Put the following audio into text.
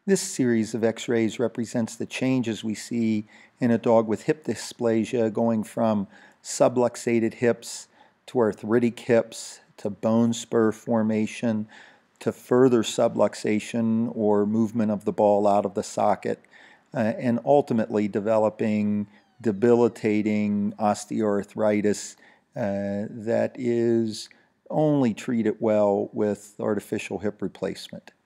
This series of x-rays represents the changes we see in a dog with hip dysplasia, going from subluxated hips to arthritic hips to bone spur formation to further subluxation or movement of the ball out of the socket, and ultimately developing debilitating osteoarthritis that is only treated well with artificial hip replacement.